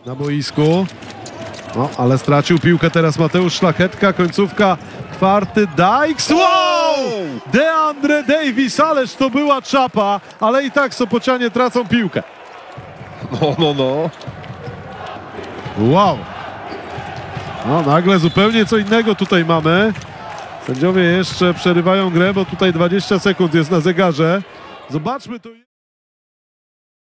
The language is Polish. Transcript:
na boisku. No, ale stracił piłkę teraz Mateusz Szlachetka, końcówka kwarty, Dykes, wow! DeAndre Davis, ależ to była czapa, ale i tak Sopocianie tracą piłkę. No. Wow! No, nagle zupełnie co innego tutaj mamy. Sędziowie jeszcze przerywają grę, bo tutaj 20 sekund jest na zegarze. Zobaczmy to.